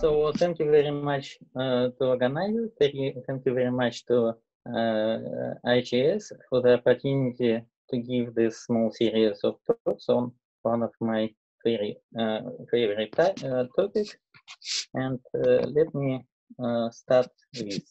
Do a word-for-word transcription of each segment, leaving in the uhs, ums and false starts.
So thank you very much uh, to organizer. Thank you, thank you very much to uh, I G S for the opportunity to give this small series of talks on one of my very uh, favorite uh, topics. And uh, let me uh, start with.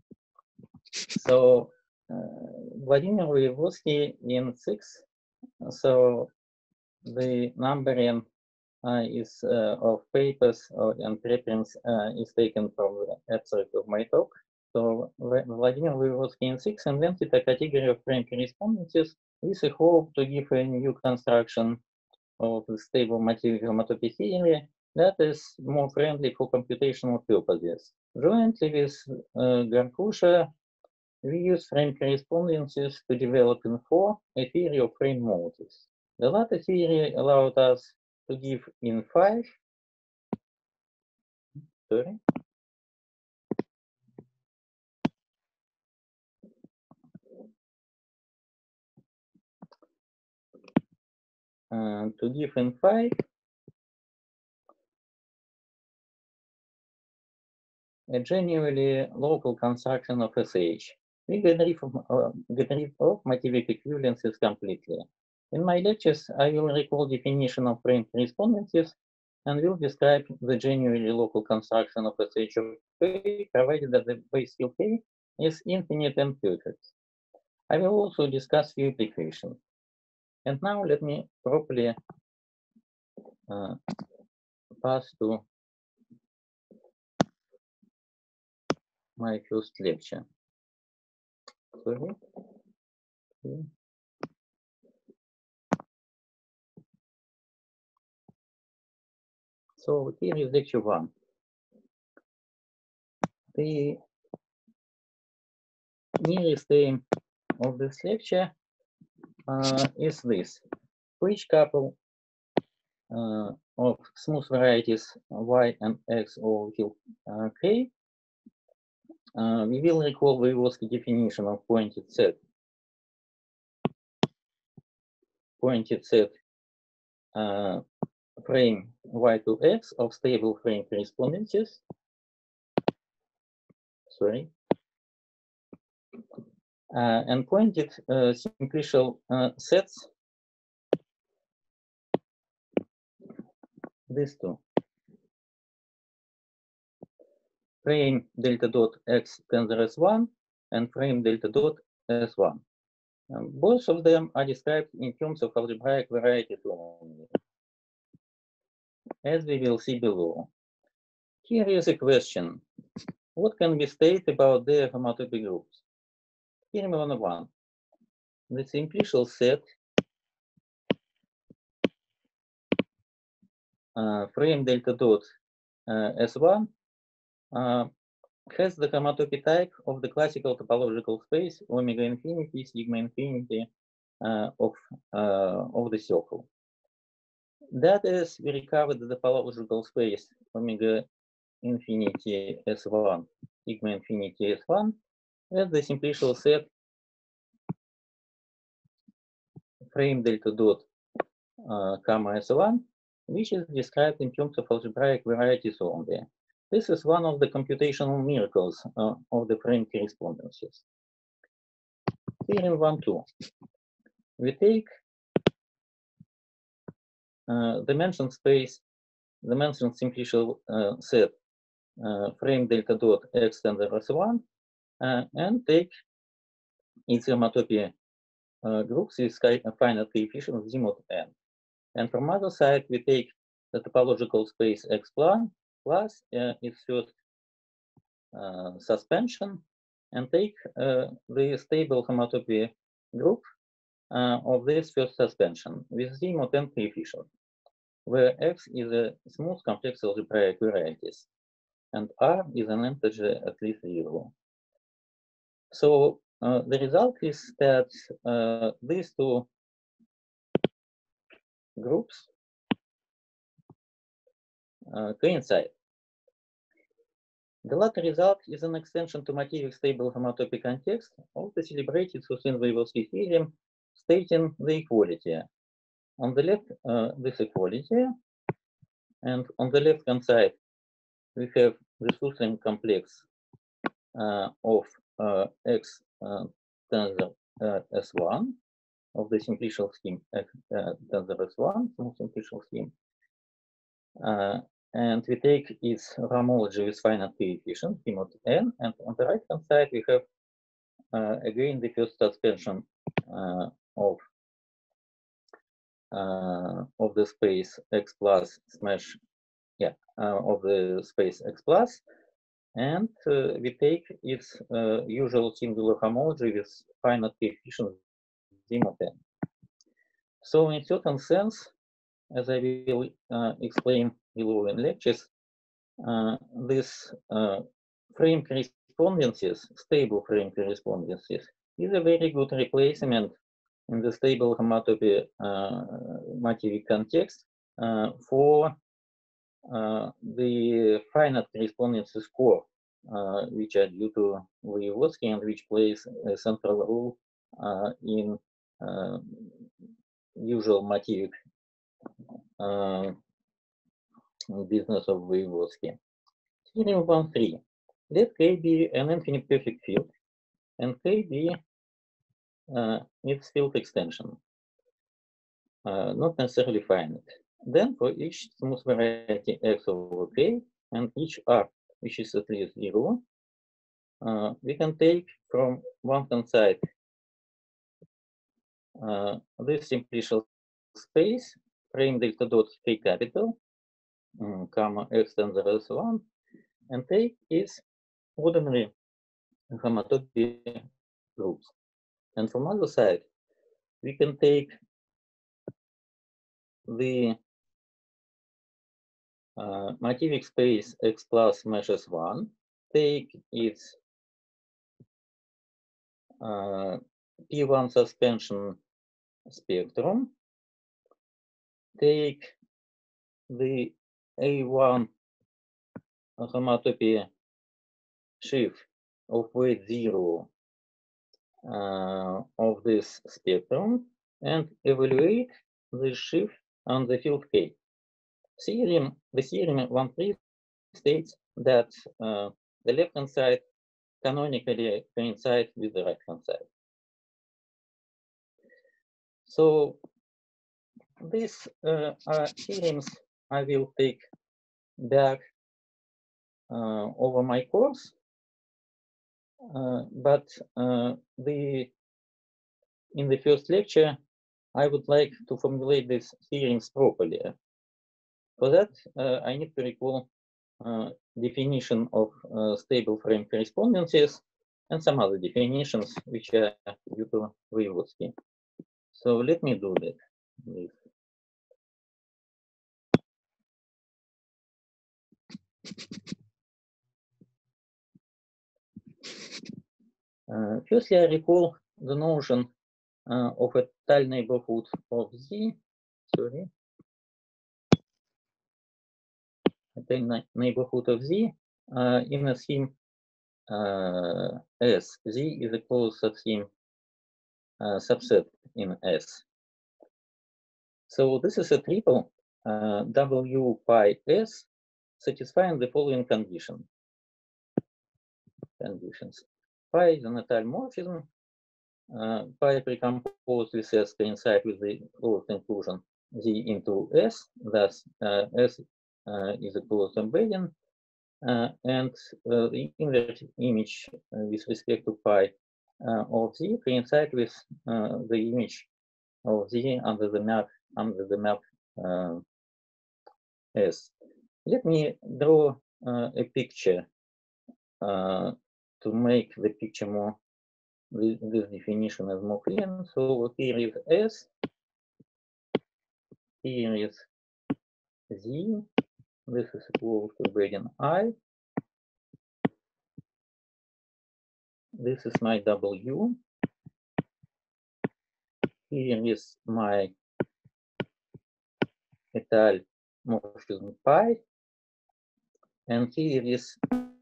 So uh, Vladimir Voevodsky in six. So the numbering uh, is uh, of papers or, and preprints uh, is taken from the abstract of my talk. So Vladimir Voevodsky in six invented a category of frame correspondences with a hope to give a new construction of the stable material homotopy theory that is more friendly for computational purposes. Jointly with uh, Garkusha, we use frame correspondences to develop in four a theory of frame motives. The latter theory allowed us to give in five, sorry, uh, to give in five a genuinely local construction of S H. We get rid of, uh, get rid of motivic equivalences completely. In my lectures, I will recall definition of frame correspondences and will describe the genuinely local construction of S H of K, provided that the base field K is infinite and perfect. I will also discuss few applications. And now let me properly uh, pass to my first lecture. Sorry. Okay. So here is lecture one. The nearest aim of this lecture uh, is this. For each couple uh, of smooth varieties y and x over field uh, k, uh, we will recall Voevodsky definition of pointed set. Pointed set uh, frame y to x of stable frame correspondences. Sorry. Uh, and pointed uh, simplicial uh, sets, these two. Frame delta dot x tensor S one and frame delta dot S one. Um, both of them are described in terms of algebraic varieties only, as we will see below. Here is a question. What can we state about their homotopy groups? Here one one. The simplicial set uh, frame delta dot uh, S one uh, has the homotopy type of the classical topological space omega infinity sigma infinity uh, of uh, of the circle. That is, we recovered the topological space omega infinity S one sigma infinity S one as the simplicial set frame delta dot uh, comma S one, which is described in terms of algebraic varieties only. This is one of the computational miracles uh, of the frame correspondences. Theorem one two. We take uh, dimension space, dimension simplicial uh, set uh, frame delta dot x tensor S one uh, and take its homotopy uh, groups with finite coefficient z mod n. And from other side, we take the topological space x plan plus uh, its first uh, suspension and take uh, the stable homotopy group uh, of this first suspension with z mod n coefficient, where x is a smooth complex algebraic varieties and r is an integer at least zero. So uh, the result is that uh, these two groups uh, coincide. The latter result is an extension to motivic stable homotopy context of the celebrated Suslin-Voevodsky theorem stating the equality. On the left, uh, this equality, and on the left-hand side, we have the Suslin complex uh, of uh, X uh, tensor uh, S one of the simplicial scheme uh, tensor S one, smooth simplicial scheme. Uh, and we take its homology with finite coefficient, P mod n, and on the right hand side we have uh, again the first suspension uh, of uh, of the space X plus smash, yeah, uh, of the space X plus, and uh, we take its uh, usual singular homology with finite coefficient Z mod n. So in certain sense, as I will uh, explain below in lectures, uh, this uh, frame correspondences, stable frame correspondences, is a very good replacement in the stable homotopy uh, motivic context uh, for uh, the finite correspondences core, uh, which are due to Voevodsky and which plays a central role uh, in uh, usual motivic uh, business of Voevodsky. Theorem one three. Let K be an infinite perfect field, and K be uh, its field extension, uh, not necessarily finite. Then for each smooth variety X over K and each R, which is at least zero, uh, we can take from one hand side uh, this simplicial space, frame delta dot K capital, um, comma X tensor S one, and take its ordinary homotopy groups. And from other side, we can take the uh, motivic space X plus mesh S one, take its uh, P one suspension spectrum, take the A one homotopy shift of weight zero uh, of this spectrum and evaluate the shift on the field K. Theorem, the theorem one three states that uh, the left hand side canonically coincides with the right hand side. So these uh, are theorems I will take back uh, over my course, uh, but uh, the in the first lecture I would like to formulate these theorems properly. For that, uh, I need to recall uh, definition of uh, stable frame correspondences and some other definitions which are due to Voevodsky. So let me do that. Uh, firstly, I recall the notion uh, of a tile neighborhood of Z. Sorry. A tile neighborhood of Z uh, in a scheme uh, S. Z is a closed subscheme uh, subset in S. So this is a triple uh, W pi S satisfying the following condition. Conditions. Pi is an tile morphism. Uh, pi precomposed with S coincide with the closed inclusion Z into S. Thus, uh, S uh, is a closed embedding, uh, and uh, the invert image uh, with respect to pi uh, of Z coincide with uh, the image of Z under the map under the map uh, S. Let me draw uh, a picture uh, to make the picture more, this, this definition is more clear. So here is S, here is Z, this is equal to gradient I, this is my W, here is my metal morphism pi, and here is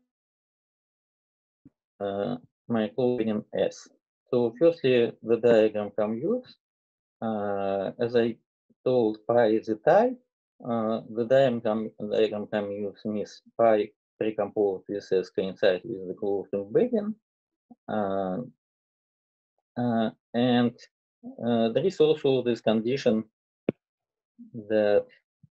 uh, my closing S. So firstly, the diagram commutes. Uh, as I told, pi is a tie. Uh, the diagram, diagram commutes means pi pre-composed with S coincide with the closed embedding. Uh, uh, and uh, there is also this condition that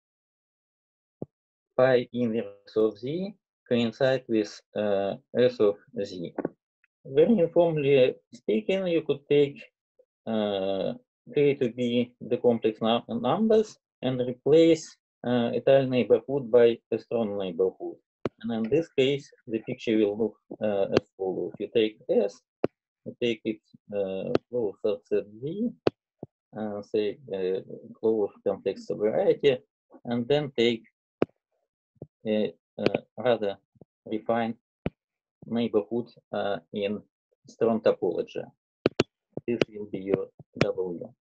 pi inverse of z coincide with uh, S of z. Very informally speaking, you could take uh, K to be the complex num numbers and replace uh, a tile neighborhood by a strong neighborhood. And in this case, the picture will look uh, as follows. You take S, you take its uh, closed subset Z, uh, say uh, closed complex variety, and then take a, a rather refined neighborhood uh, in strong topology. This will be your W.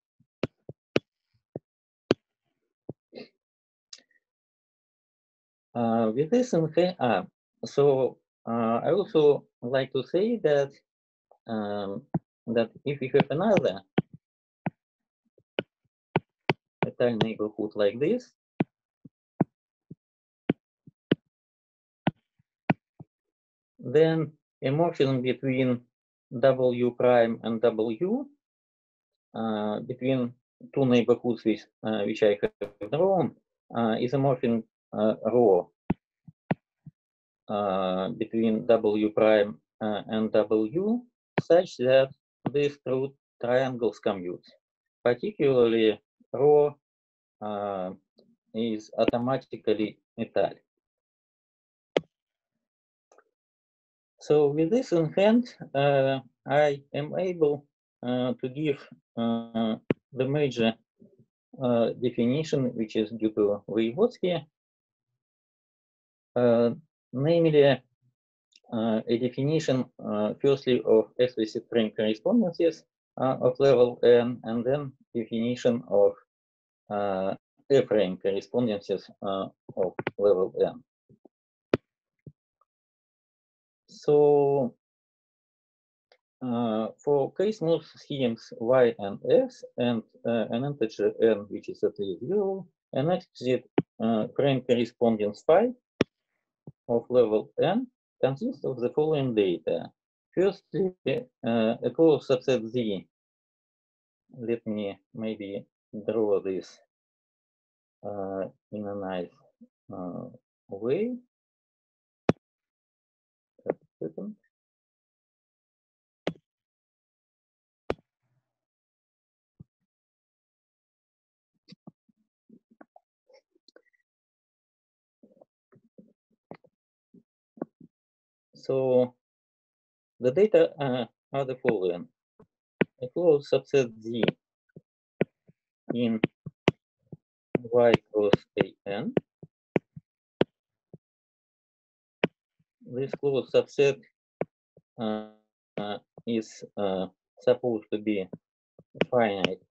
Uh, with this in hand, uh, so uh, I also like to say that um, that if we have another a tile neighborhood like this, then a morphism between W prime and W, uh, between two neighborhoods which, uh, which I have drawn, uh, is a morphism uh, rho uh, between W prime uh, and W, such that these two triangles commute. Particularly, rho uh, is automatically metal. So with this in hand, uh, I am able uh, to give uh, the major uh, definition, which is due to Voevodsky, uh, namely uh, a definition, uh, firstly, of explicit frame correspondences uh, of level n, and then definition of uh, A-frame correspondences uh, of level n. So uh, for k-smooth schemes y and x and uh, an integer n which is at least zero, an explicit uh, frame correspondence phi of level n consists of the following data. Firstly, uh, a closed subset Z. Let me maybe draw this uh, in a nice uh, way. Just a second. So the data uh, are the following. A closed subset Z in Y cross A N. This closed subset uh, uh, is uh, supposed to be finite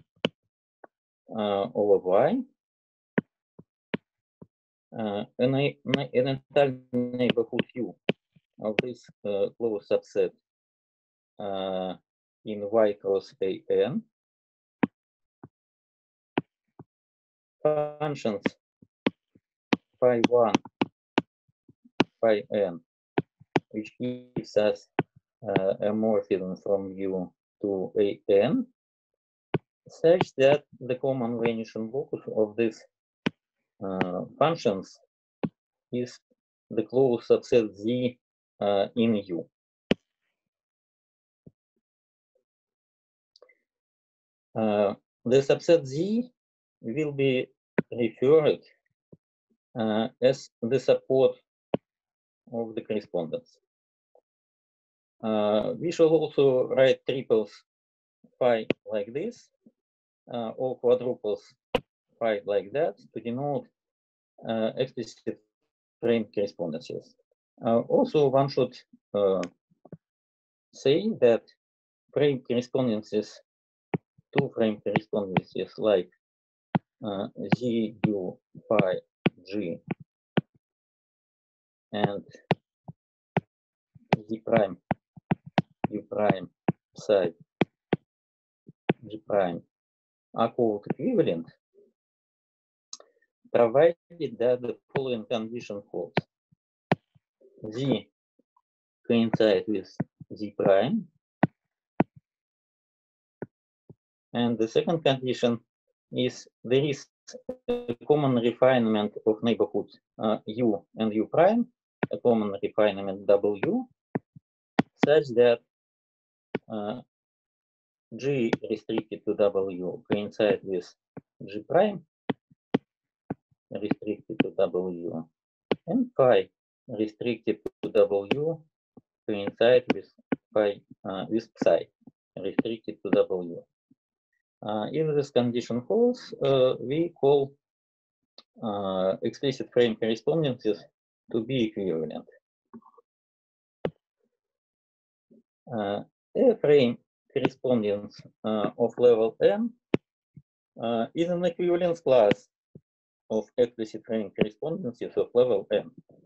uh, over Y. Uh, an, an entire neighborhood U of this uh, closed subset uh, in Y cross A N. Functions phi one, phi n, which gives us uh, a morphism from U to A N, such that the common vanishing locus of these uh, functions is the closed subset Z uh, in U. Uh, the subset Z will be referred uh, as the support of the correspondence. Uh, we shall also write triples phi like this, uh, or quadruples phi like that to denote uh, explicit frame correspondences. Uh, also, one should uh, say that frame correspondences, two frame correspondences like uh, Z, U, phi, G, and Z prime, U prime, psi, G prime are called equivalent, provided that the following condition holds. Z coincide with Z prime. And the second condition is there is a common refinement of neighborhood uh, U and U prime, a common refinement W, such that uh, G restricted to W coincide with G prime restricted to W, and phi restricted to W coincide with phi uh, with psi restricted to W. Uh, if this condition holds, uh, we call uh, explicit frame correspondences to be equivalent. Uh, a frame correspondence uh, of level n uh, is an equivalence class of explicit frame correspondences of level n.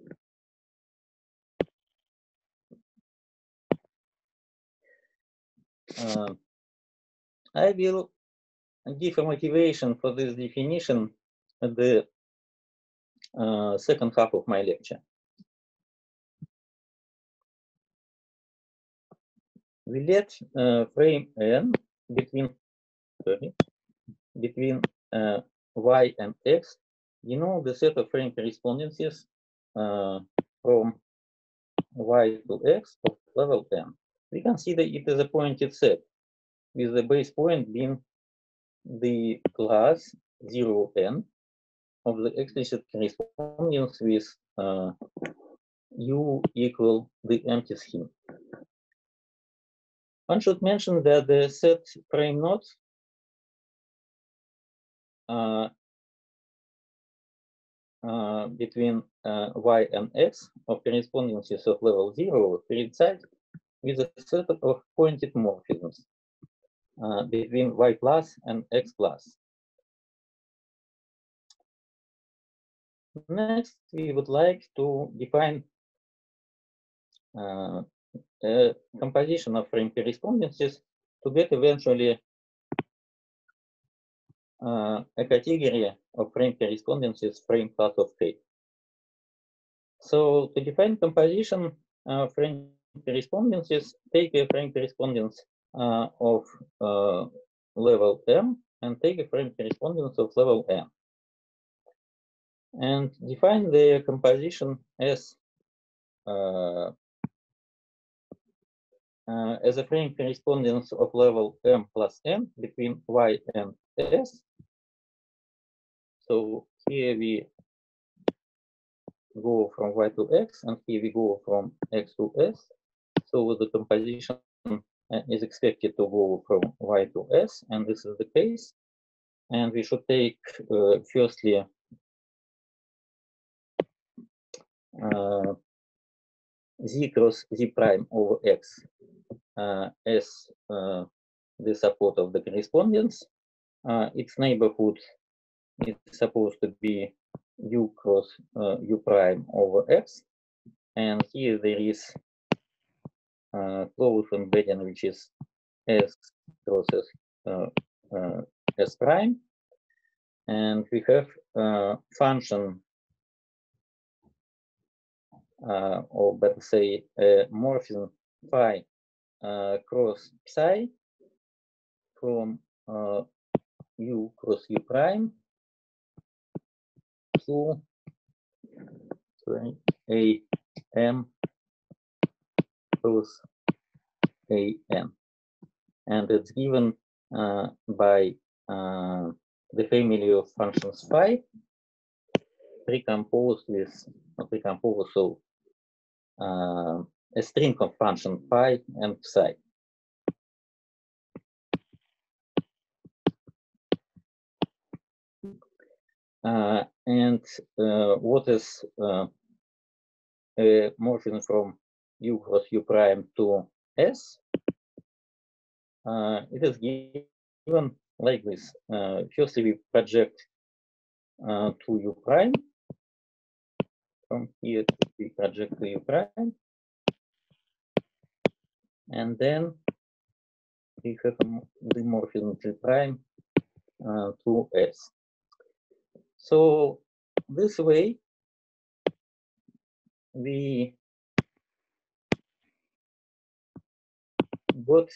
Uh, I will give a motivation for this definition at the uh, second half of my lecture. We let uh, frame n between sorry, between uh, y and x denote the set of frame correspondences uh, from y to x of level n. We consider it as a pointed set, with the base point being the class zero n of the explicit correspondence with uh, u equal the empty scheme. One should mention that the set frame nodes uh, uh, between uh, y and x of correspondences of level zero coincide with a set of pointed morphisms uh, between y plus and x plus. Next, we would like to define uh, a composition of frame correspondences to get eventually uh, a category of frame correspondences frame class of K. So to define composition uh, frame correspondences, take a frame correspondence uh, of uh, level M and take a frame correspondence of level N. And define the composition as uh, uh, as a frame correspondence of level M plus N between Y and S. So here we go from Y to X, and here we go from X to S. So the composition is expected to go from Y to S, and this is the case. And we should take uh, firstly uh, Z cross Z prime over X uh, as uh, the support of the correspondence. Uh, its neighborhood is supposed to be U cross uh, U prime over X. And here there is uh, closed embedding, which is S cross S, uh, uh, S prime. And we have uh, function uh, or better say a morphism phi uh, cross psi from uh, U cross U prime to sorry, A M cross A N. And it's given uh, by uh, the family of functions phi recomposed with recomposed so uh, a string of function phi and psi. Uh, and uh, what is uh, a morphism from U cross U prime to S? Uh, it is given like this. Uh, firstly, we project uh, to U prime. From here, we project to U prime. And then we have the morphism G prime uh, to S. So this way, we got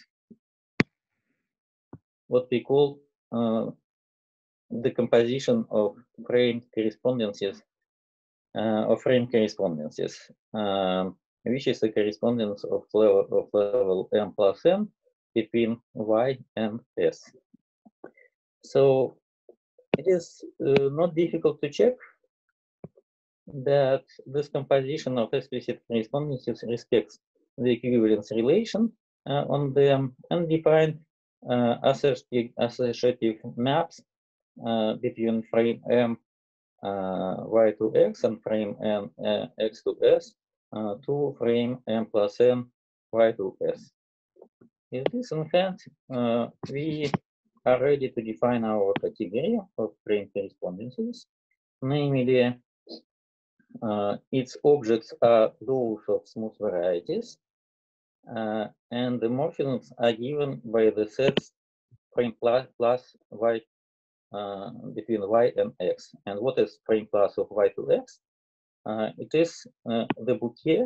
what we call uh, the composition of frame correspondences, uh, of frame correspondences, um, which is the correspondence of level of level m plus n between y and s. So it is uh, not difficult to check that this composition of explicit correspondences respects the equivalence relation uh, on them and define uh, associative, associative maps uh, between frame m uh, y to x and frame n uh, x to s uh, to frame m plus n y to s. With this in hand, uh, we are ready to define our category of frame correspondences, namely uh, its objects are those of smooth varieties, uh, and the morphisms are given by the sets frame plus, plus y uh, between y and x. And what is frame plus of y to x? Uh, it is uh, the bouquet,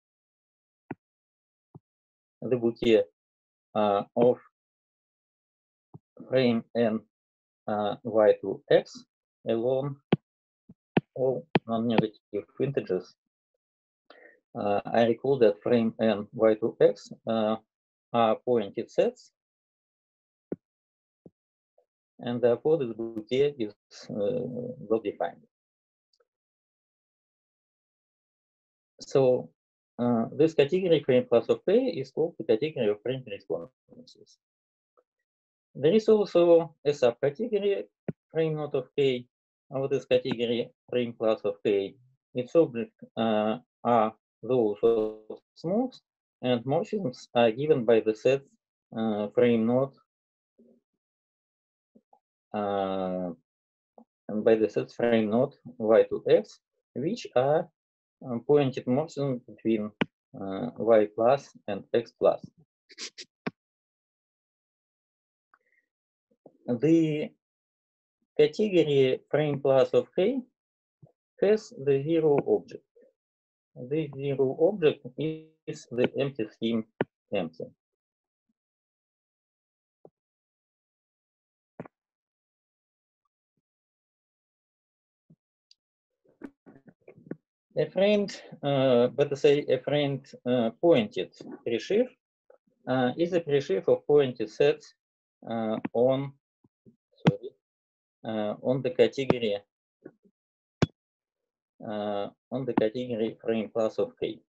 the bouquet uh, of frame n uh, y to x along all non-negative integers. Uh, I recall that frame n y to x uh, are pointed sets, and therefore this bouquet is uh, well defined. So uh, this category frame plus of k is called the category of frame correspondences. There is also a subcategory frame not of k of this category frame plus of k. Its objects uh, are those of smooth, and morphisms are given by the set uh, frame not uh, by the set frame not y to x, which are um, pointed morphisms between uh, y plus and x plus. The category frame plus of k has the zero object. This zero object is the empty scheme empty. A framed, uh, but to say a framed uh, pointed presheaf uh, is a presheaf of pointed sets uh, on sorry uh, on the category uh, on the category frame plus of k.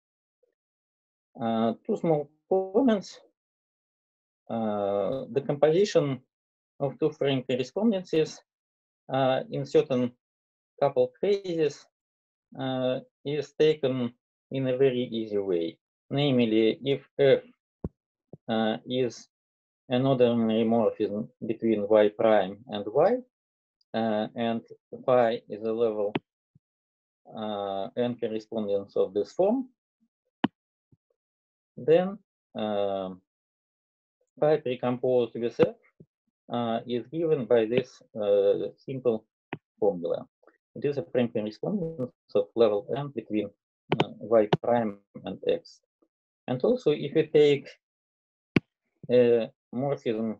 Uh, two small comments. Uh, the composition of two frame correspondences uh, in certain coupled cases uh, is taken in a very easy way. Namely, if f uh, is an ordinary morphism between y prime and y, uh, and phi is a level uh, n correspondence of this form, then uh, phi precomposed with f uh, is given by this uh, simple formula. It is a frame correspondence of level n between uh, y prime and x. And also, if you take a morphism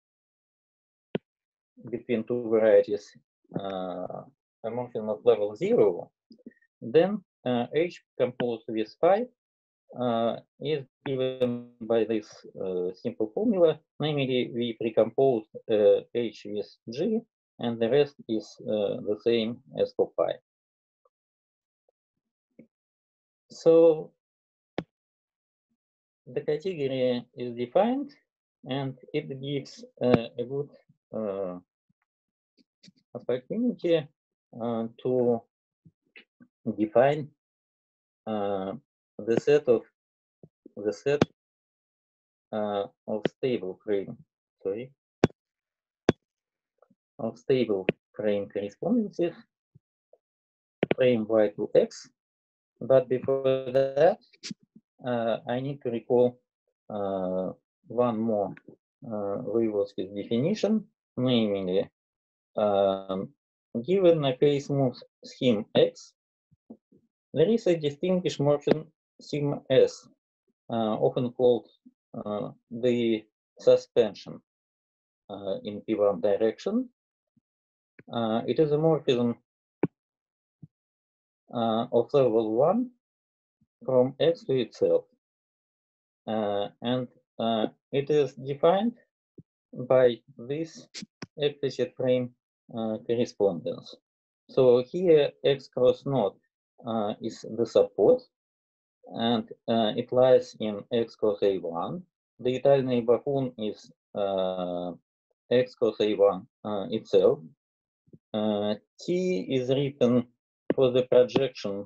between two varieties, uh, a morphism of level zero, then uh, h composed with phi uh, is given by this uh, simple formula. Namely, we precompose uh, h with g, and the rest is uh, the same as for phi. So the category is defined, and it gives uh, a good uh, opportunity uh, to define uh, the set of the set uh, of stable frame, sorry, of stable frame correspondences, frame y to x. But before that, uh, I need to recall uh, one more uh, Rivers-Smith definition, namely, um, given a K-smooth scheme X, there is a distinguished morphism sigma S, uh, often called uh, the suspension uh, in P one direction. Uh, it is a morphism uh, of level one from X to itself. Uh, and uh, it is defined by this explicit frame uh, correspondence. So here X cross naught uh, is the support, and uh, it lies in X cross A one. The Italian neighborhood is uh, X cross A one uh, itself. Uh, T is written for the projection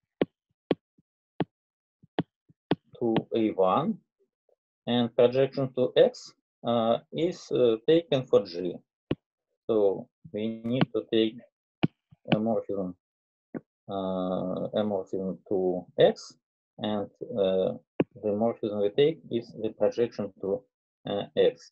to A one, and projection to X uh, is uh, taken for G. So we need to take a morphism, uh, a morphism to X, and uh, the morphism we take is the projection to uh, X.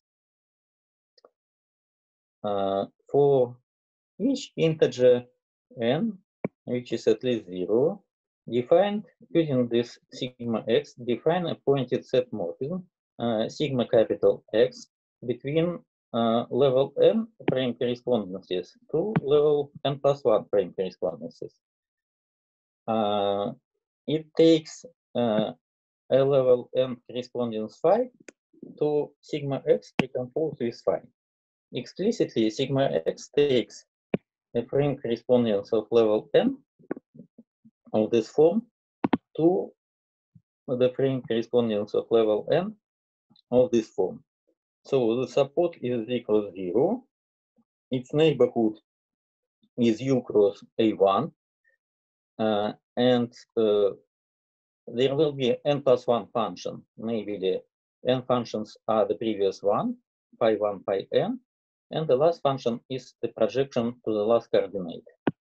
Uh, for each integer n, which is at least zero, defined using this sigma x, define a pointed set morphism, uh, sigma capital X, between uh, level n frame correspondences to level n plus one frame correspondences. Uh, it takes uh, a level n correspondence phi to sigma x decomposed with phi. Explicitly, sigma x takes a frame correspondence of level n of this form to the frame correspondence of level n of this form. So the support is equal to zero. Its neighborhood is U cross A one, uh, and uh, there will be n plus one function. Maybe the n functions are the previous one, pi one, pi n, and the last function is the projection to the last coordinate.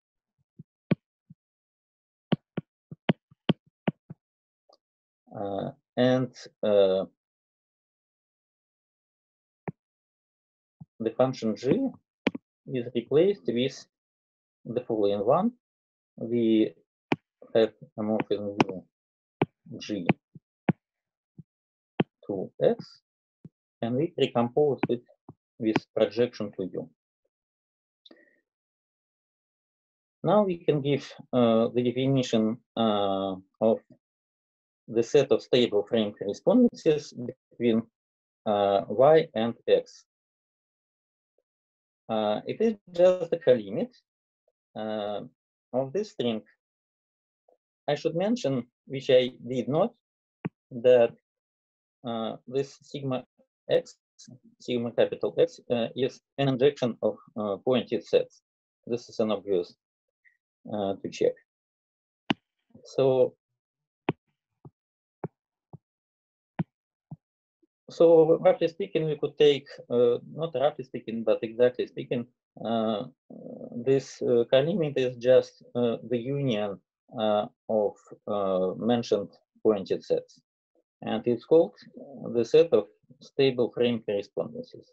Uh, and uh, the function g is replaced with the following one. We have a morphism g to x, and we recompose it with projection to u. Now we can give uh, the definition uh, of the set of stable frame correspondences between uh, y and x. Uh, it is just the colimit uh, of this string. I should mention, which I did not, that uh, this sigma x, sigma capital X, uh, is an injection of uh, pointed sets. This is an obvious uh, to check. So, so roughly speaking, we could take, uh, not roughly speaking, but exactly speaking, uh, this uh, colimit is just uh, the union uh, of uh, mentioned pointed sets. And it's called the set of stable frame correspondences.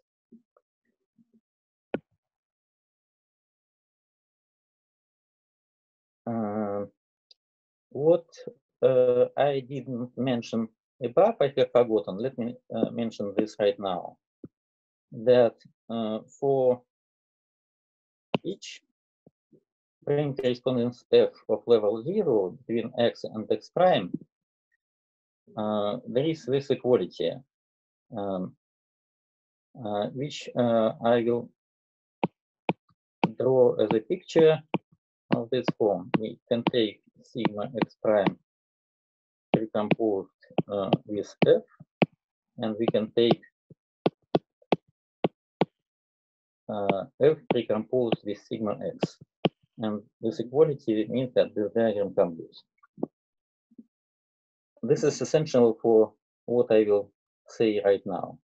Uh, what uh, I didn't mention above, I have forgotten. Let me uh, mention this right now. That uh, for each frame correspondence f of level zero between x and x prime, uh, there is this equality, um, uh, which uh, I will draw as a picture of this form. We can take sigma x prime recomposed uh, with f, and we can take uh, f recomposed with sigma x. And this equality means that this diagram computes. This is essential for what I will say right now.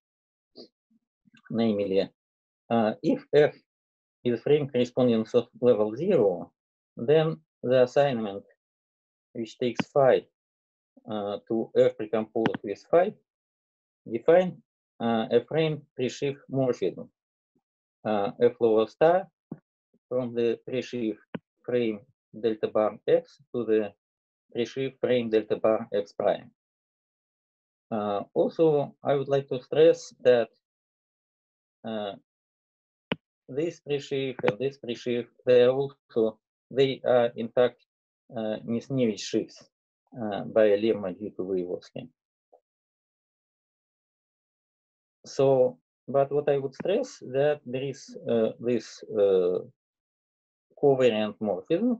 Namely, uh, if f is frame correspondence of level zero, then the assignment which takes phi uh, to f recomposed with phi define uh, a frame presheaf morphism. Uh, f lower star from the presheaf frame delta bar x to the presheaf frame delta bar x prime. Uh, also, I would like to stress that uh, this presheaf and this presheaf, they are also, they are in fact uh, Misnevich sheaves uh, by Lemma due to Voevodsky. So, but what I would stress that there is uh, this uh, covariant morphism.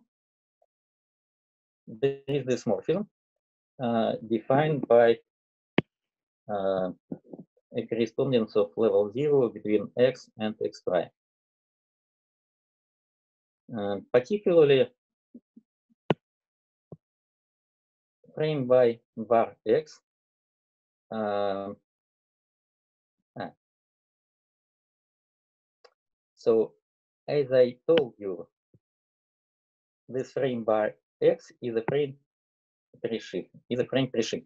There is this morphism uh, defined by uh, a correspondence of level zero between x and x prime. Uh, particularly framed by var x. Uh, ah. So, as I told you, this frame bar x is a frame presheaf, is a frame presheaf.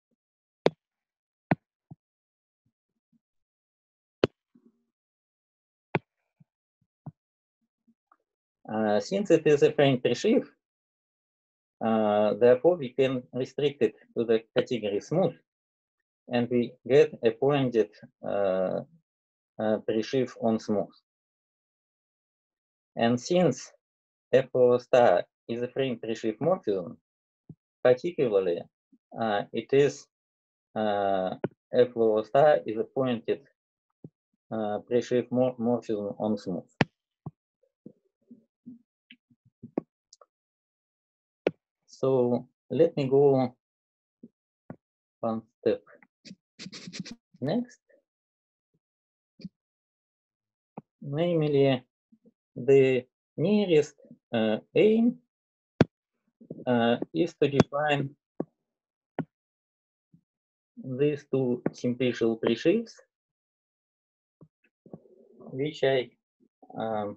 Uh, since it is a frame presheaf, uh, therefore we can restrict it to the category smooth, and we get a pointed uh, uh, presheaf on smooth. And since F O star is a frame presheaf morphism, particularly uh, it is uh, F O star is a pointed uh, presheaf mor morphism on smooth. So let me go one step next, namely the nearest uh, aim uh, is to define these two simplicial presheafs, which I um,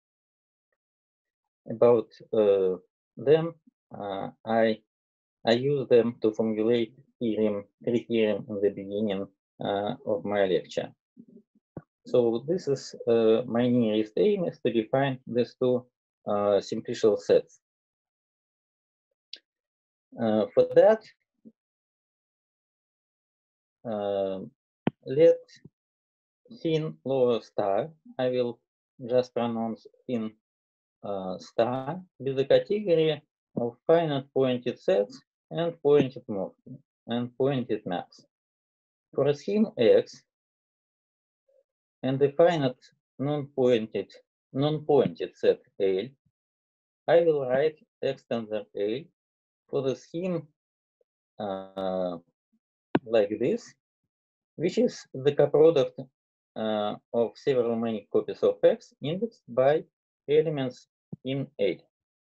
about uh, them uh, I I use them to formulate theorem, three theorem in the beginning uh, of my lecture. So this is uh, my nearest aim is to define these two uh, simplicial sets. Uh, for that, uh, let thin lower star, I will just pronounce thin uh, star, be the category of finite pointed sets and pointed morphism and pointed maps. For a scheme X and the finite non-pointed non-pointed set L, I will write X tensor L for the scheme uh, like this, which is the coproduct uh, of several many copies of X indexed by elements in A.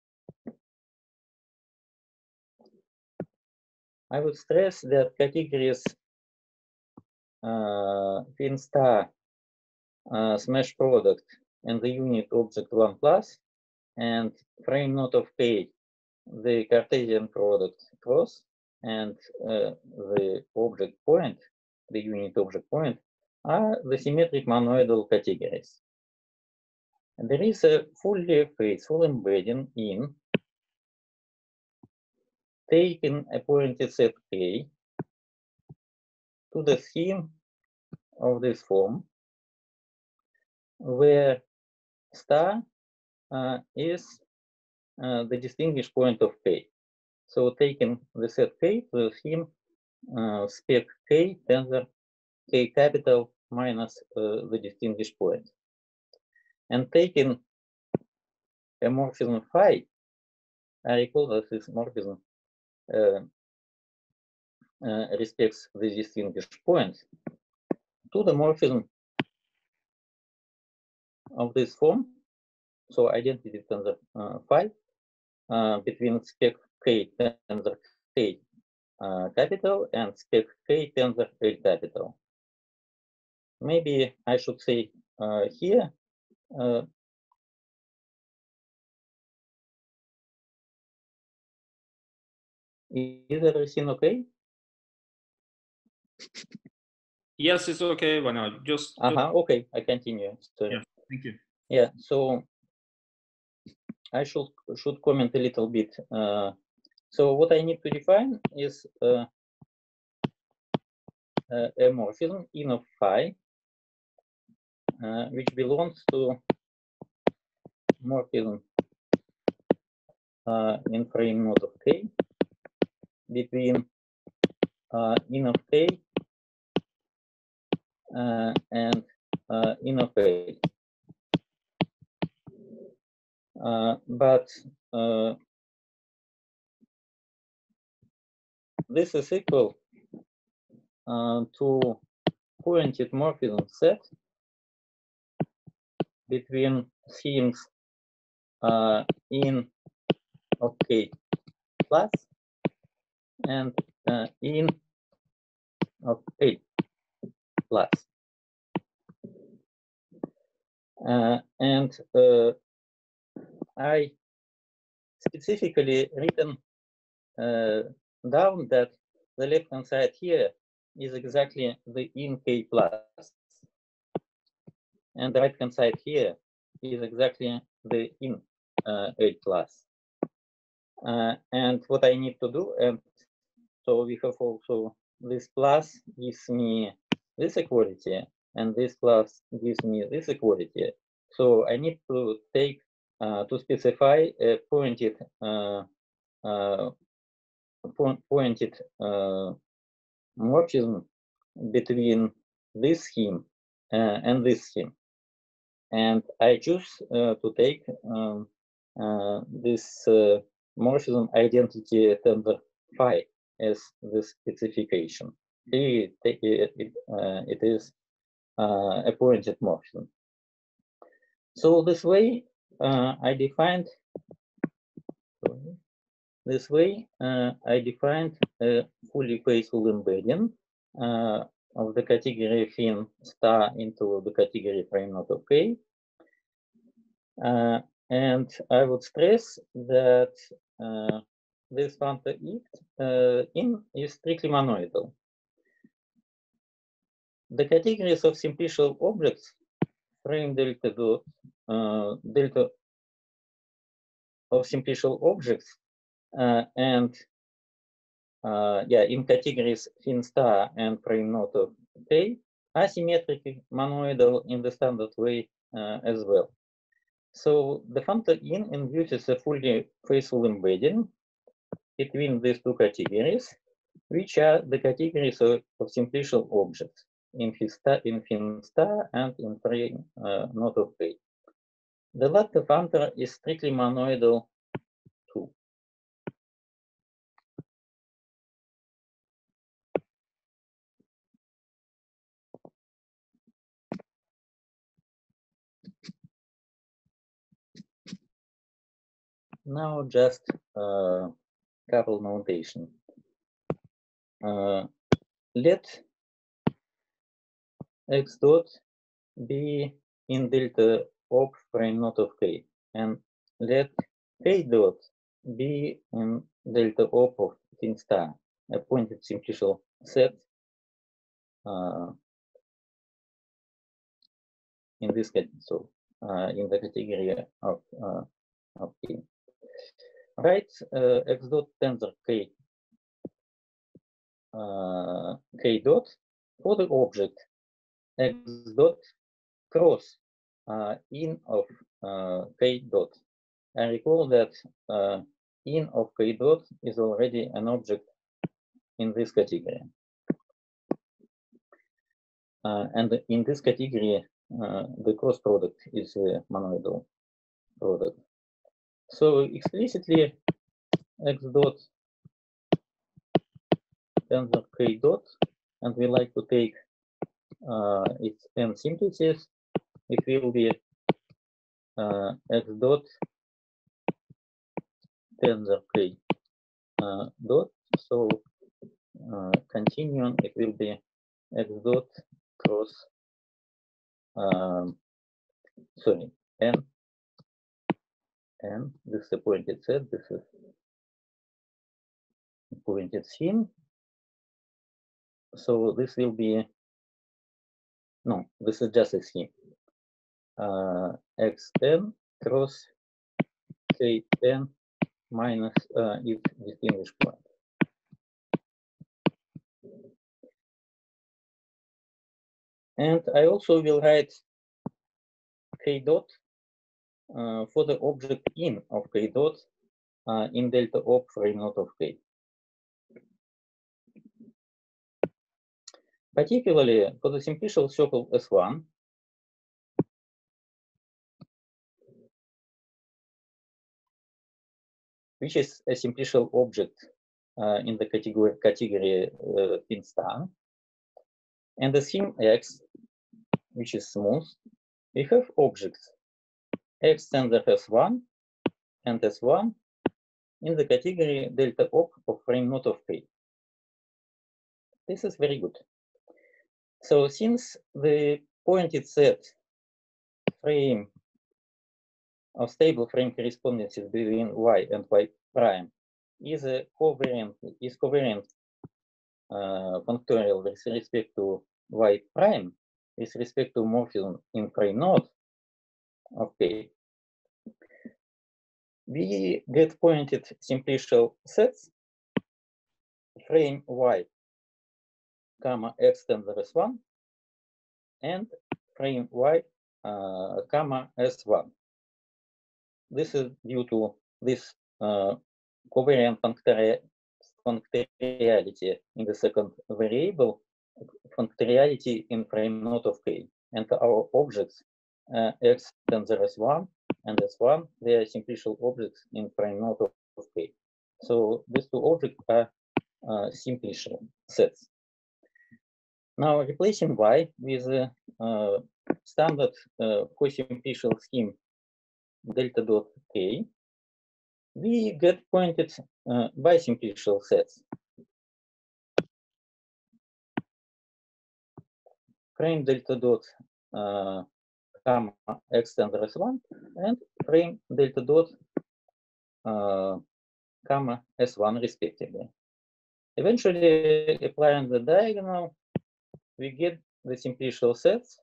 I would stress that categories uh, thin star uh, smash product and the unit object one plus and frame node of K, the Cartesian product cross and uh, the object point, the unit object point, are the symmetric monoidal categories. And there is a fully faithful embedding in taking a pointed set K to the scheme of this form, where star uh, is uh, the distinguished point of K. So taking the set K to the scheme uh, spec K tensor K capital minus uh, the distinguished point. And taking a morphism phi, I recall that this morphism uh, uh, respects the distinguished points, to the morphism of this form, so identity tensor uh, phi uh, between spec K tensor K uh, capital and spec K tensor L capital. Maybe I should say uh, here uh, is everything okay? Yes, it's okay, Vanya. Just, uh -huh, just... okay, I continue. Sorry. Yeah, thank you. Yeah, so I should should comment a little bit. Uh, so what I need to define is uh, uh, a morphism in of phi, uh, which belongs to morphism uh, in frame node of K between uh, in of K uh, and uh, in of A. Uh, but uh, this is equal uh, to pointed morphism set between schemes uh, in of K plus and uh, in of A plus. Uh, and uh, I specifically written uh, down that the left-hand side here is exactly the in K plus, and the right-hand side here is exactly the in uh, A plus. Uh, and what I need to do, and so we have also this plus gives me this equality, and this plus gives me this equality. So I need to take uh, to specify a pointed uh, uh, po pointed uh, morphism between this scheme uh, and this scheme, and I choose uh, to take um, uh, this uh, morphism identity tensor phi as the specification. It, it, it, uh, it is uh, a pointed morphism. So this way uh, I defined this way uh, I defined a fully faithful embedding uh, of the category fin star into the category frame node of K. Uh, and I would stress that uh, this functor uh, in is strictly monoidal. The categories of simplicial objects, frame delta dot uh, delta of simplicial objects, uh, and uh, yeah, in categories fin star and frame node of K, asymmetrically monoidal in the standard way uh, as well. So the functor in induces a fully faithful embedding between these two categories, which are the categories of, of simplicial objects in fin star, in fin star and in frame uh, node of K. The latter functor is strictly monoidal too. Now just a uh, couple notation. Uh, let x dot be in delta op frame node of K, and let K dot be in delta op of fin star, a pointed simplicial set uh, in this category, so uh, in the category of uh, of K. Write uh, x dot tensor K uh, K dot for the object x dot cross uh, in of uh, K dot. I recall that uh, in of K dot is already an object in this category. Uh, and in this category, uh, the cross product is a monoidal product. So explicitly, x dot tensor K dot, and we like to take uh, its n simplices, it will be uh, x dot tensor K uh, dot. So uh, continuum, it will be x dot cross, um, sorry, n, n, this is a pointed set, this is a pointed scheme. So this will be, no, this is just a scheme. Uh, xn cross kn minus uh, its distinguished point. And I also will write k dot uh, for the object in of k dot uh, in delta op frame node of k. Particularly for the simplicial circle S one, which is a simplicial object uh, in the category category uh, thin star, and the theme X, which is smooth, we have objects X tensor S one and S one in the category delta op of frame node of K. This is very good. So since the pointed set frame of stable frame correspondences between Y and Y prime is a covariant is covariant uh, functorial with respect to Y prime with respect to morphism in frame node of K, we get pointed simplicial sets frame Y comma X tensor S one and frame Y uh, comma S one. This is due to this uh, covariant functoriality in the second variable, functoriality in frame node of K, and our objects uh, X tensor S one and S one, they are simplicial objects in frame node of, of K. So these two objects are uh, simplicial sets. Now replacing Y with a uh, standard uh, co-simplicial scheme delta dot K, we get pointed uh, bisimplicial sets. Frame delta dot uh, comma X tensor S one and frame delta dot uh, comma S one respectively. Eventually, applying the diagonal, we get the simplicial sets.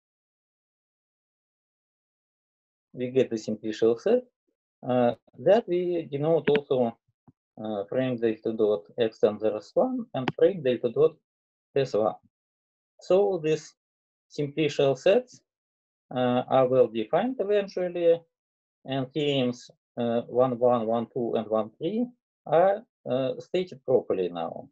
We get the simplicial set uh, that we denote also uh, frame delta dot X tensor S one and frame delta dot S one. So these simplicial sets uh, are well defined eventually, and theorems uh, one one, one two, and one three are uh, stated properly now.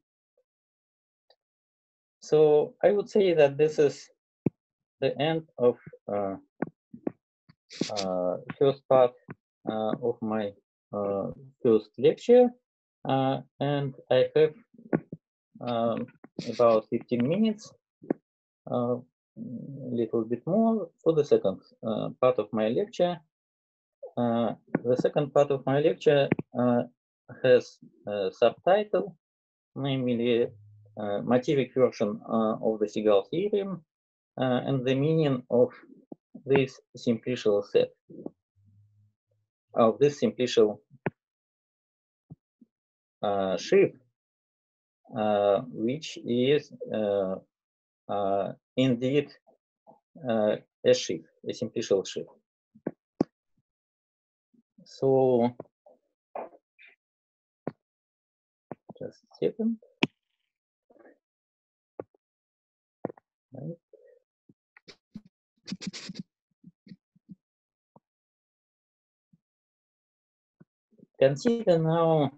So I would say that this is the end of uh, uh, first part uh, of my uh, first lecture, uh, and I have um, about fifteen minutes, a uh, little bit more for the second uh, part of my lecture. Uh, the second part of my lecture uh, has a subtitle, namely uh, motivic version uh, of the Segal theorem uh, and the meaning of this simplicial set, of this simplicial uh, sheaf, uh, which is uh, uh, indeed uh, a sheaf, a simplicial sheaf. So, just a second. Right. Consider now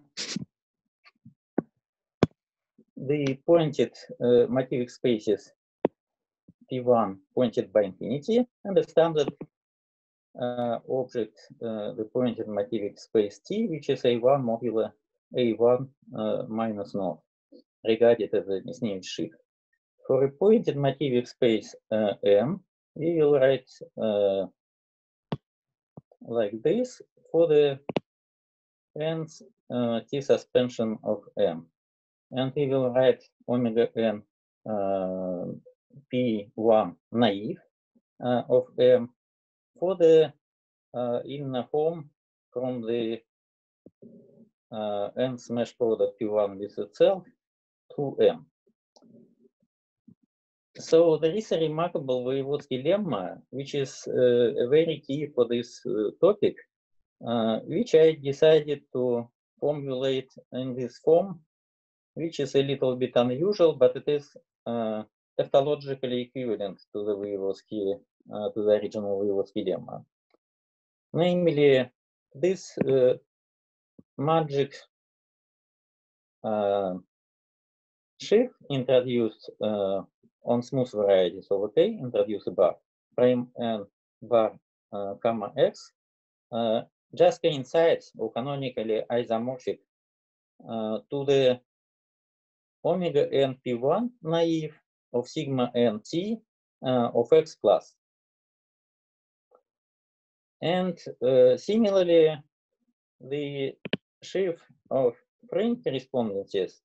the pointed uh, motivic spaces P one pointed by infinity and the standard uh, object, uh, the pointed motivic space T, which is A one modular A one uh, minus node, regarded as a misnamed sheaf. For a pointed motivic space uh, M, we will write uh, like this for the nth uh, T suspension of M. And we will write omega n uh, P one naive uh, of M for the uh, inner form from the uh, n smash product P one with itself to M. So there is a remarkable Voevodsky lemma, which is uh, very key for this uh, topic, uh, which I decided to formulate in this form, which is a little bit unusual, but it is uh, tautologically equivalent to the Vygotsky, uh, to the original Vygotsky lemma. Namely, this uh, magic uh, shift introduced uh, on smooth varieties of K, introduce a bar, prime n bar uh, comma x, uh, just coincides or canonically isomorphic uh, to the omega n p one naive of sigma n t uh, of x plus. And uh, similarly, the shift of frame correspondences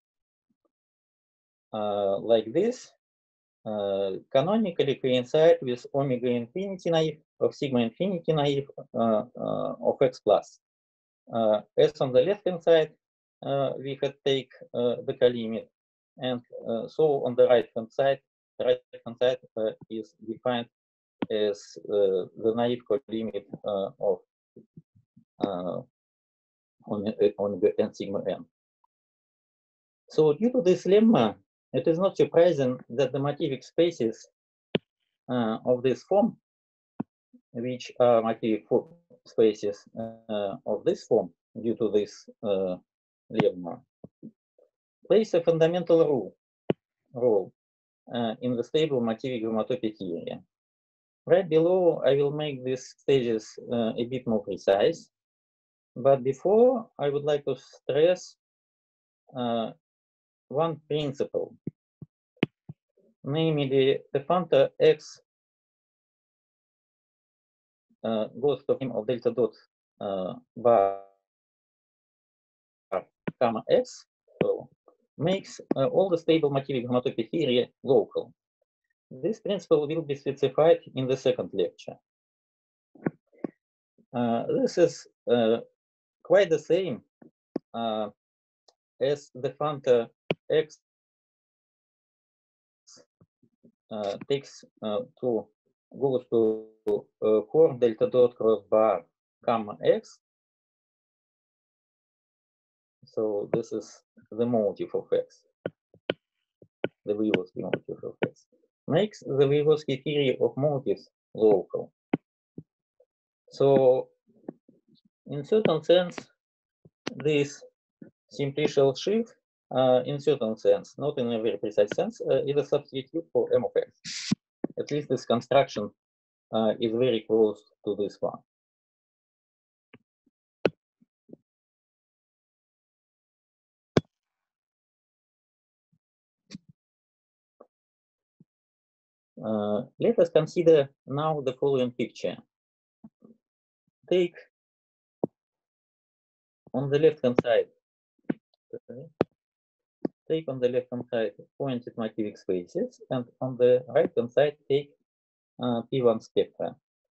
uh, like this uh, canonically coincide with omega infinity naive of sigma infinity naive uh, uh, of x plus. Uh, as on the left hand side, uh, we could take uh, the colimit, and uh, so on the right hand side, the right hand side uh, is defined as uh, the naive colimit uh, of uh, omega n sigma n. So due to this lemma, it is not surprising that the motivic spaces uh, of this form, which are motivic spaces uh, of this form due to this uh, lemma, plays a fundamental role, role uh, in the stable motivic homotopy theory. Right below, I will make these stages uh, a bit more precise. But before, I would like to stress uh, one principle, namely the functor x uh, goes to him of delta dot uh, bar comma x, so makes uh, all the stable motivic homotopy theory local. This principle will be specified in the second lecture. Uh, this is uh, quite the same uh, as the functor x uh, takes uh, to goes to uh, core delta dot cross bar comma x. So this is the motive of x, the Vygotsky motive of x. Makes the Vygotsky theory of motives local. So in certain sense, this simplicial shift, uh, in certain sense, not in a very precise sense, uh, is a substitute for M of x. At least this construction uh, is very close to this one. Uh, let us consider now the following picture. Take on the left hand side, take on the left hand side pointed motivic spaces, and on the right hand side take uh, P one spectra.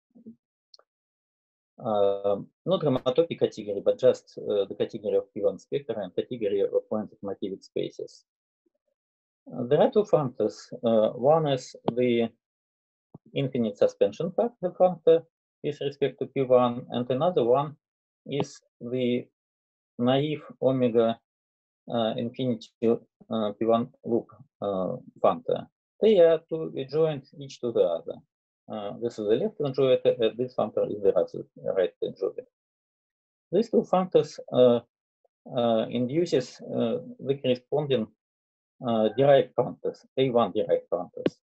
Uh, not homotopy category, but just uh, the category of P one spectra and category of pointed motivic spaces. Uh, there are two functors. Uh, one is the infinite suspension factor functor with respect to P one, and another one is the naive omega uh, infinity uh, P one loop uh, functor. They are to be joined each to the other. Uh, this is the left conjugate, uh, this functor is the right conjugate. These two functors uh, uh, induces uh, the corresponding uh, derived functors, A one derived functors,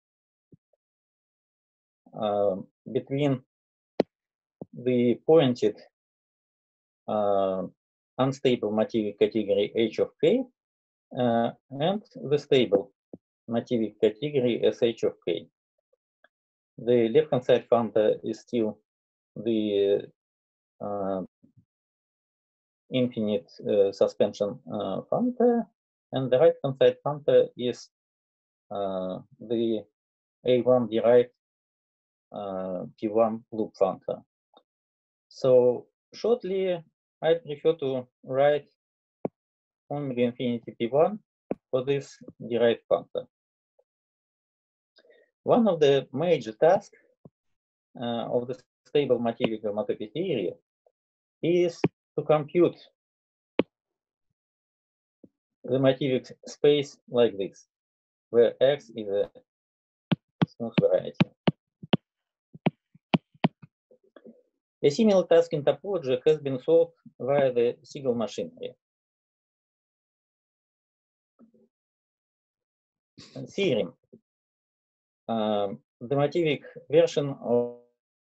uh, between the pointed uh, unstable motivic category H of K uh, and the stable motivic category S H of K. The left-hand side functor is still the uh, infinite uh, suspension uh, functor, and the right-hand side functor is uh, the A one derived uh, P one loop functor. So shortly, I prefer to write omega infinity P one for this derived functor. One of the major tasks uh, of the stable motivic homotopy theory is to compute the motivic space like this, where X is a smooth variety. A similar task in topology has been solved via the Siegel machinery. Theorem. Uh, the motivic version of,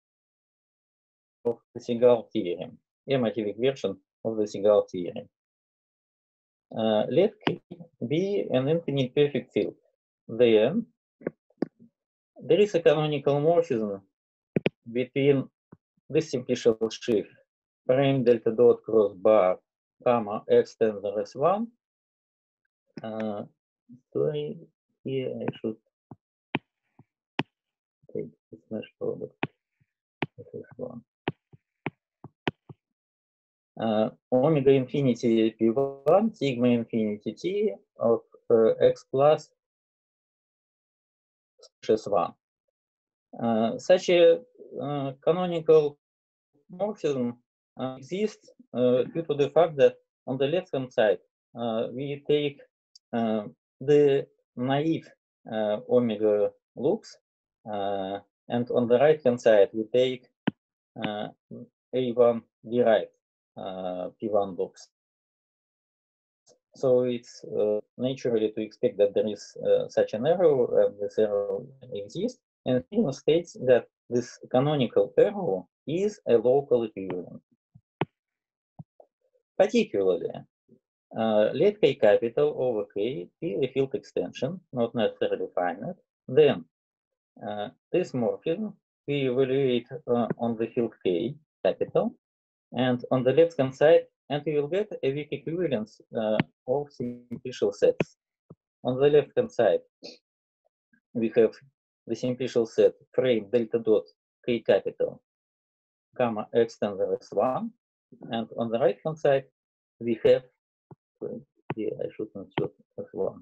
of the Siegel theorem. A motivic version of the Siegel theorem. Uh, let K be an infinite perfect field. Then there is a canonical morphism between this simplicial shift frame delta dot cross bar comma x tensor S one. Uh, sorry, here I should take the smash product. This is one. Uh, omega infinity p one sigma infinity t of uh, x plus S one. Uh, such a uh, canonical morphism uh, exists uh, due to the fact that on the left hand side uh, we take uh, the naive uh, omega loops, uh, and on the right hand side we take uh, A one derived uh, P one loops. So it's uh, naturally to expect that there is uh, such an error, and this error exists, and it states that this canonical error is a local equivalent. Particularly, uh, let K capital over K be a field extension, not necessarily finite. Then uh, this morphism we evaluate uh, on the field K capital, and on the left hand side, and we will get a weak equivalence uh, of simplicial sets. On the left hand side, we have the simplicial set frame delta dot K capital gamma x tensor S one, and on the right hand side, we have, here I should insert S one,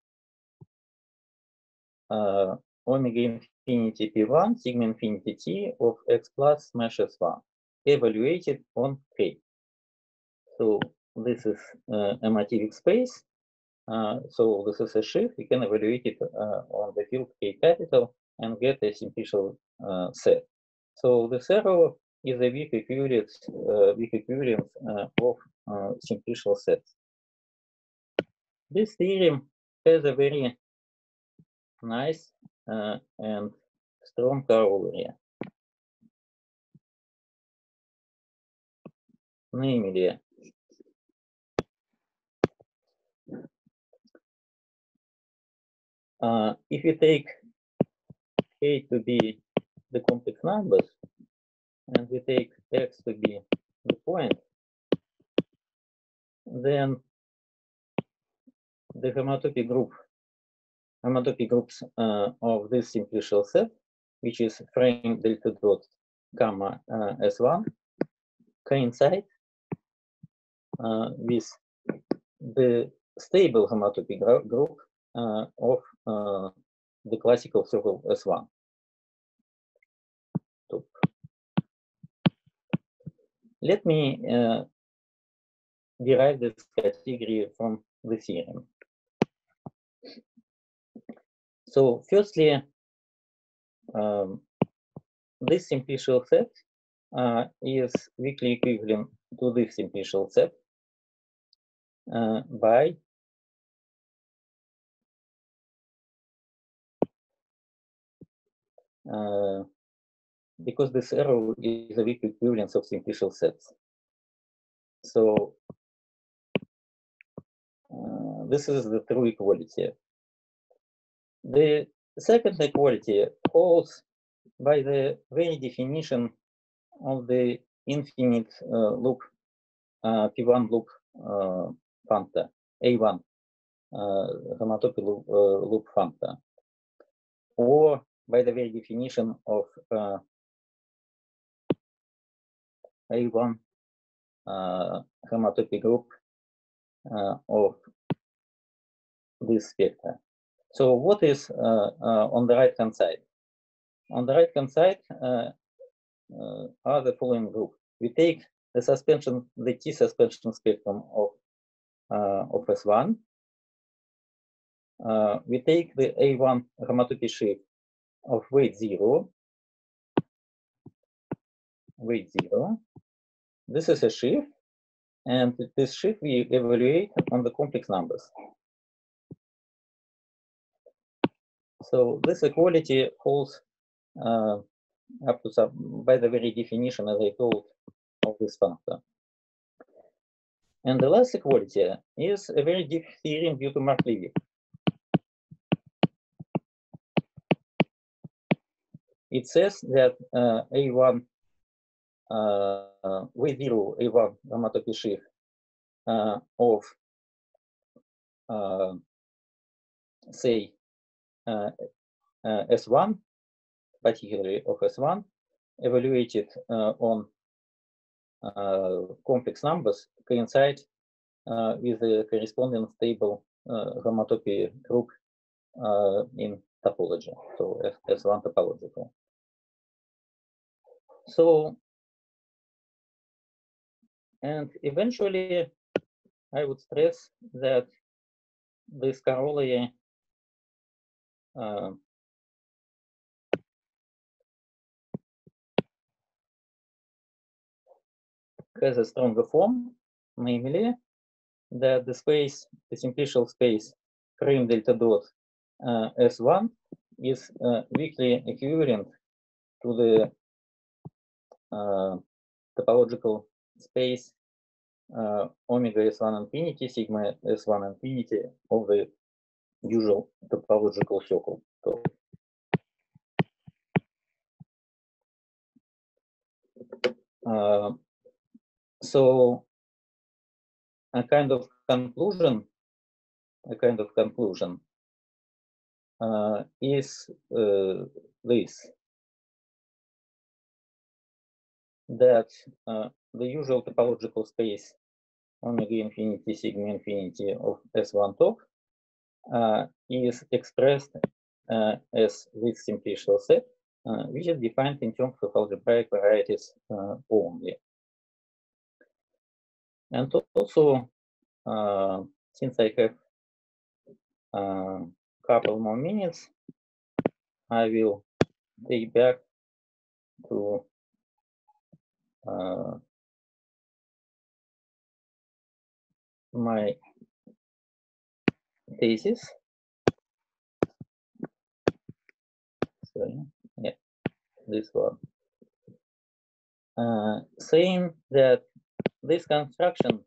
uh, omega infinity P one sigma infinity t of x plus smash S one evaluated on K. So this is uh, a motivic space. Uh, so this is a shift. We can evaluate it uh, on the field K capital and get a simplicial uh, set. So this error is a weak equivalence, uh, weak equivalence uh, of uh, simplicial sets. This theorem has a very nice uh, and strong corollary. Namely, uh, if you take K to be the complex numbers, and we take X to be the point, then the homotopy group, homotopy groups uh, of this simplicial set, which is frame delta dot gamma uh, S one, coincide uh, with the stable homotopy group uh, of uh, the classical circle S one. Let me uh, derive this category from the theorem. So firstly, um, this simplicial set uh, is weakly equivalent to this simplicial set uh, by uh, because this error is a weak equivalence of simplicial sets. So uh, this is the true equality. The second equality holds by the very definition of the infinite uh, loop uh, P one loop uh, functor, A one uh, homotopy loop, uh, loop functor, or by the very definition of uh, A one uh, homotopy group uh, of this vector. So what is uh, uh, on the right hand side? On the right hand side uh, uh, are the following group. We take the suspension, the T suspension spectrum of uh, of S one. Uh, we take the A one homotopy shift of weight zero, weight zero. This is a sheaf, and this sheaf we evaluate on the complex numbers. So this equality holds uh, up to some, by the very definition, as I told, of this factor. And the last equality is a very deep theorem due to Mark-Levy. It says that uh, A one, uh, weight zero A one homotopy sheaf uh, of, uh, say, uh, uh, S one, particularly of S one, evaluated uh, on uh, complex numbers, coincide uh, with the corresponding stable uh, homotopy group uh, in topology, so S one topological. So, and eventually, I would stress that this corollary uh, has a stronger form, namely that the space, the simplicial space frame delta dot uh, S one is uh, weakly equivalent to the uh, topological space uh, omega S one infinity, sigma S one infinity of the usual topological circle. So, uh, so a kind of conclusion, a kind of conclusion uh, is uh, this, that uh, the usual topological space omega infinity, sigma infinity of S one top uh, is expressed uh, as this simplicial set, uh, which is defined in terms of algebraic varieties uh, only. And also, uh, since I have a uh, couple more minutes, I will take back to uh, my thesis. Sorry, yeah, this one. Uh, saying that this construction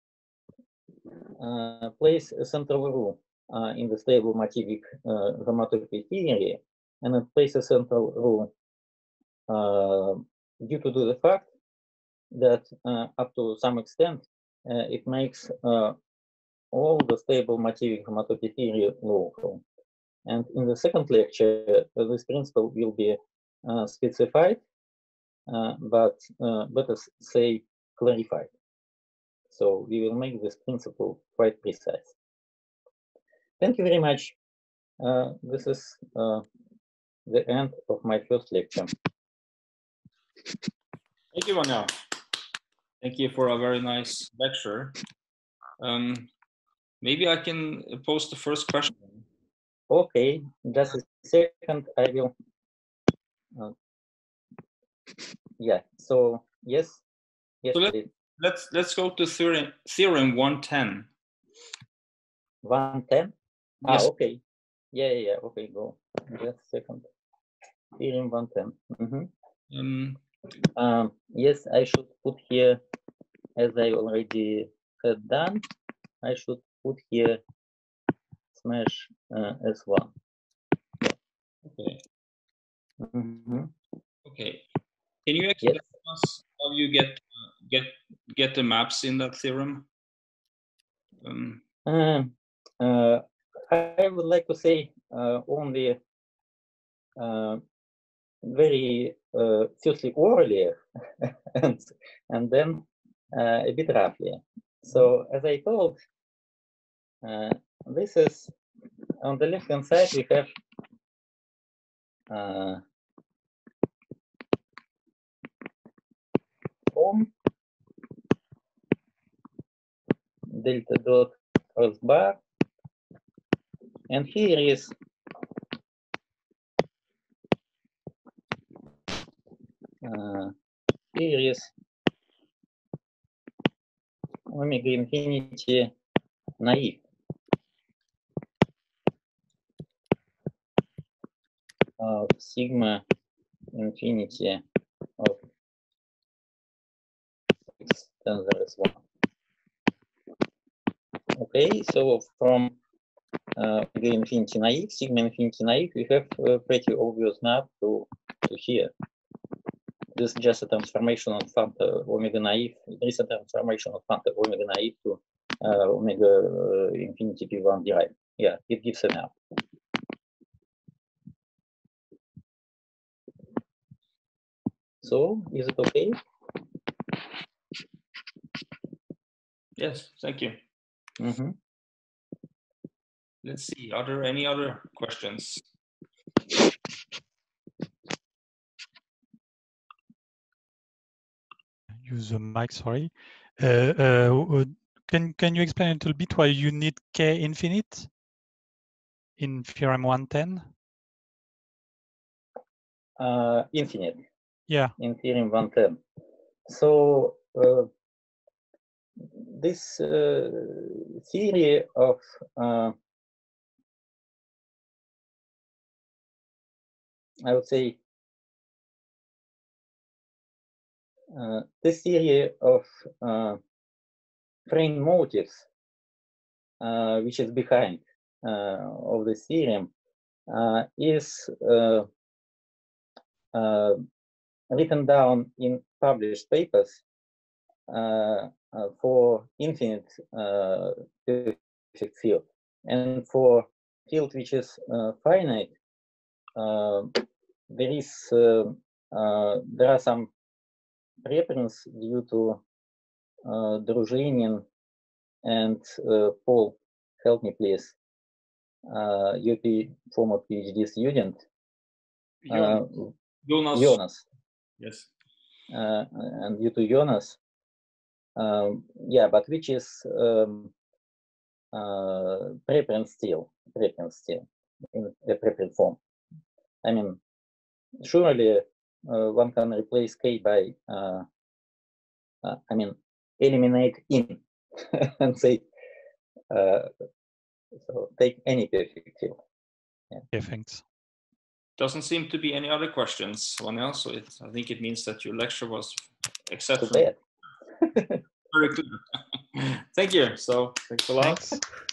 uh, plays a central role uh, in the stable motivic uh, homotopy theory, and it plays a central role uh, due to the fact that uh, up to some extent uh, it makes uh, all the stable motivic homotopy theory local. And in the second lecture, uh, this principle will be uh, specified, uh, but uh, better say clarified. So we will make this principle quite precise. Thank you very much. Uh, this is uh, the end of my first lecture. Thank you, Vanja. Thank you for a very nice lecture. Um, maybe I can pose the first question. Okay, just a second. I will. Uh, yeah. So yes, yes. So let, let's let's go to theorem theorem one ten. one ten. Yes. Ah, okay. Yeah, yeah, yeah. Okay, go. Just a second. Theorem one ten. Mm-hmm. Um, um, yes, I should put here, as I already had done, I should put here smash uh, S one. okay. Mm-hmm. Okay. Can you explain Yes. us how you get uh, get get the maps in that theorem? Um, Uh, uh, I would like to say uh, only uh, very uh, firstly orally and, and then uh, a bit roughly. So as I told, uh, this is on the left hand side we have uh, form delta dot cross bar, and here is uh, series omega infinity naive of sigma infinity of x tensor is one. Okay, so from uh, infinity naive, sigma infinity naive, we have a pretty obvious map to, to here. This is just a transformation of Fanta omega naive. There is a transformation of Fanta omega naive to uh, omega uh, infinity p one derived. Yeah, it gives a map. So, is it okay? Yes, thank you. Mm-hmm. Let's see, are there any other questions? Use the mic, sorry. Uh, uh, can, can you explain a little bit why you need K infinite in theorem one ten? Uh, infinite. Yeah. In theorem one ten. So, uh, this uh, theory of uh, I would say uh, this theory of uh, frame motives, uh, which is behind uh, of this theorem, uh, is uh, uh, written down in published papers uh, uh, for infinite uh, perfect field, and for field which is uh, finite. Uh, there is uh, uh, there are some preference due to uh, Druzhinin and uh, Paul, help me please, uh, your P former PhD student, uh, Jonas. Jonas. Yes. Uh, and due to Jonas, um, yeah, but which is um, uh, preference still, preference still in a preprint form. I mean, surely uh, one can replace K by, uh, uh, I mean, eliminate in and say, uh, so take any perfect field. Yeah. Yeah, thanks. Doesn't seem to be any other questions. One else, so it, I think it means that your lecture was exceptional. Too bad. Very clear. Thank you. So thanks a lot. Thanks.